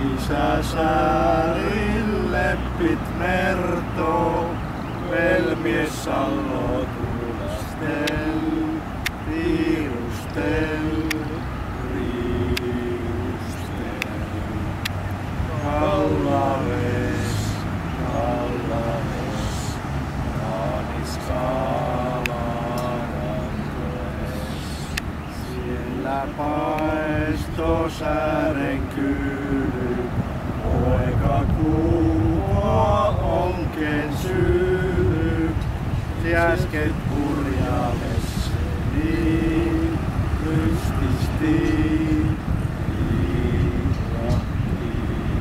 Isäsäärille pit merto, velmies Sallo tulastel, tiirustel, riiustel. Kallaves, kallaves, kaanis kalarantoes. Siellä paisto säären kyly, poika kuva onken syly. Siäsket purjavesseni, rystisti, liirakki.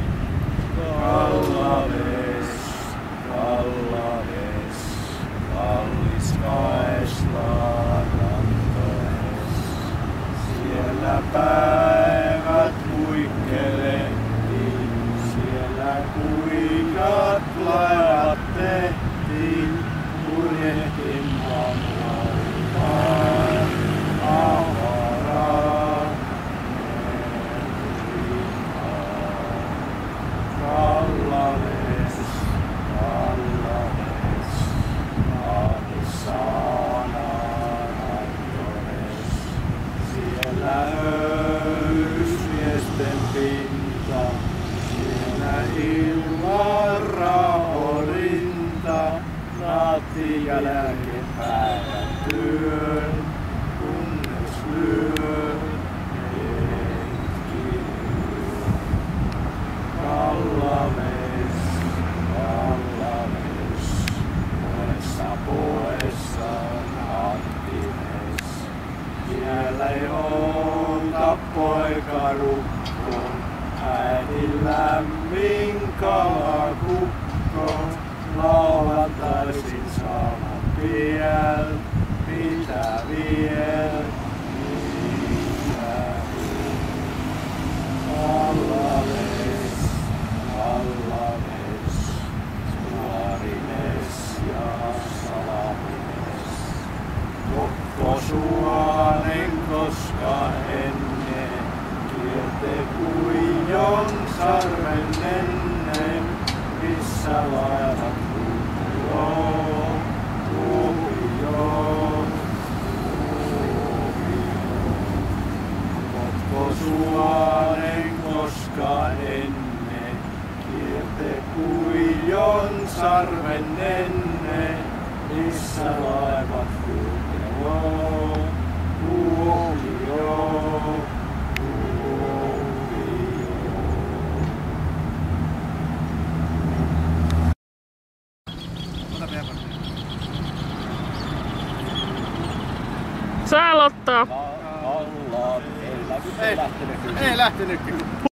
Kallaves, kallaves, kallis kaeslarantoes. Siellä päivät huikkelehti, siellä kuikat laivat tehti, purjehtin maailmaan avaraan merrimaan. Kallaves, kallaves, kaanisaanarantoes. Siellä höysmiesten pinta, siellä ilman rahorinta, naatti jälkeenpäivän työn, kunnes lyö hetki. Kallaves, kallaves, poessa Anttines. Siellä ei oota poikarukko, äidin lämmin kalakukko. Lauantaisin saavan piel, mitä viel, mitä viel. Kallaves, kallaves, suorines ja salamines. Kokkosuonen koskaan ennen, kierte Kuijon sarven ennen, missä laivat kulkee. Kokkosuonen koskaan ennen, kierte Kuijon sarven ennen, missä laivat kulkee. Saa aloittaa. Ei lähtenytkin.